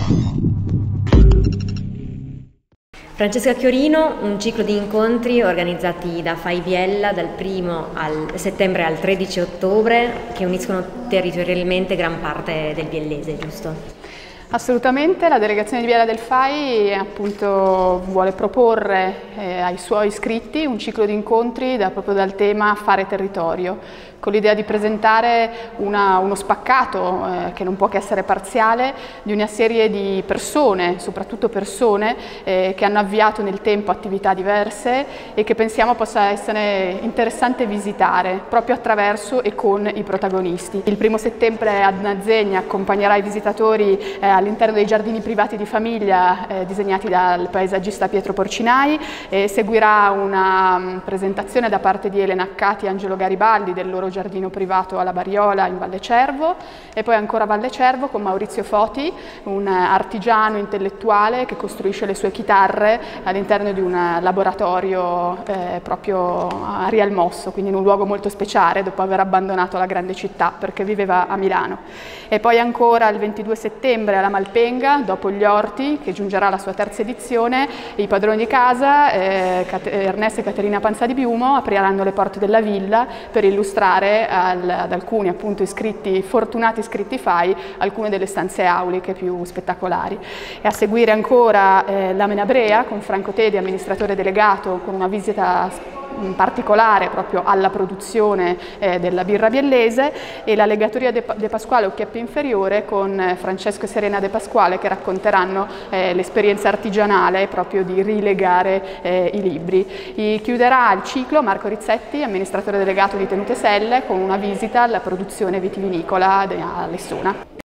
Francesca Chiorino, un ciclo di incontri organizzati da FAI Biella dal 1° settembre al 13 ottobre che uniscono territorialmente gran parte del biellese, giusto? Assolutamente, la delegazione di Biella del FAI appunto vuole proporre ai suoi iscritti un ciclo di incontri proprio dal tema Fare territorio, con l'idea di presentare uno spaccato che non può che essere parziale di una serie di persone, soprattutto persone che hanno avviato nel tempo attività diverse e che pensiamo possa essere interessante visitare proprio attraverso e con i protagonisti. Il 1° settembre ad Nazzegna accompagnerà i visitatori all'interno dei giardini privati di famiglia disegnati dal paesaggista Pietro Porcinai e seguirà una presentazione da parte di Elena Accati e Angelo Garibaldi del loro giardino privato alla Bariola in Valle Cervo e poi ancora a Valle Cervo con Maurizio Foti, un artigiano intellettuale che costruisce le sue chitarre all'interno di un laboratorio proprio a Rial Mosso, quindi in un luogo molto speciale dopo aver abbandonato la grande città perché viveva a Milano. E poi ancora il 22 settembre alla Malpenga, dopo gli Orti, che giungerà alla sua 3ª edizione, i padroni di casa, Ernesto e Caterina Panza di Biumo, apriranno le porte della villa per illustrare ad alcuni appunto fortunati iscritti FAI alcune delle stanze auliche più spettacolari. E a seguire ancora la Menabrea con Franco Tedi, amministratore delegato, con una visita particolare proprio alla produzione della birra biellese, e la Legatoria De Pasquale Occhiappi Inferiore con Francesco e Serena De Pasquale che racconteranno l'esperienza artigianale proprio di rilegare i libri. Chiuderà il ciclo Marco Rizzetti, amministratore delegato di Tenute Selle, con una visita alla produzione vitivinicola a Lessona.